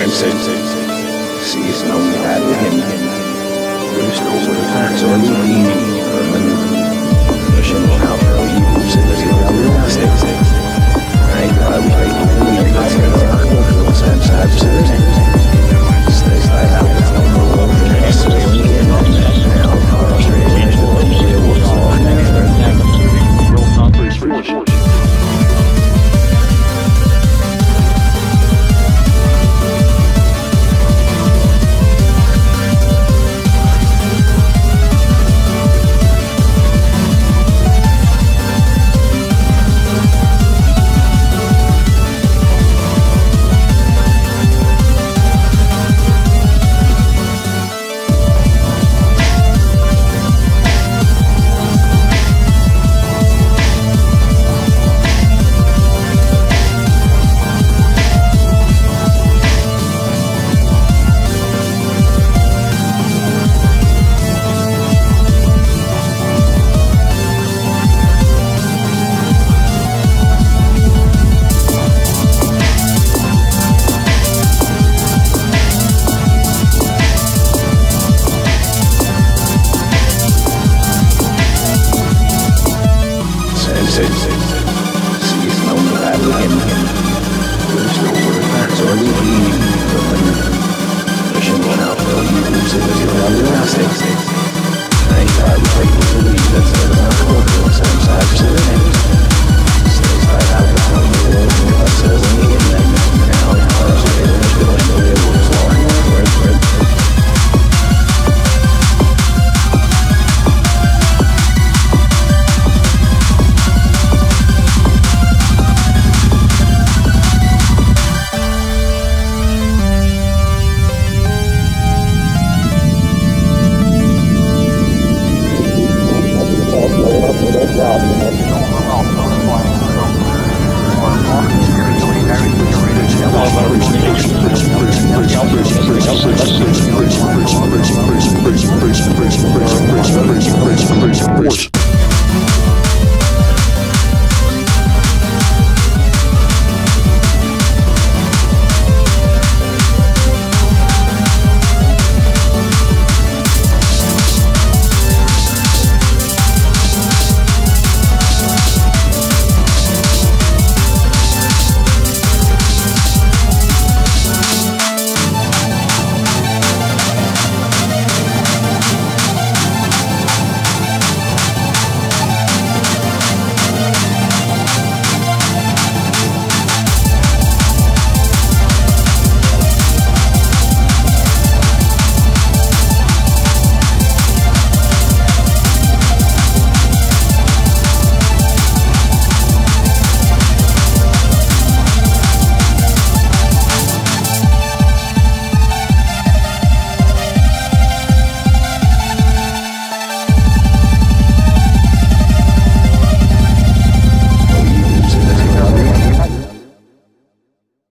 Sensei, sees no bad him. Roost over the facts or leaving pushing out for you, so there's no realistic. I got like that's gonna rock over those absolutely. Stays like that with no more love than it's so in on that now. Australian real was all next. Your country's foolish. Sees no bad him. Roost over the facts or leaving pushing out for you, so there's no realistic. I got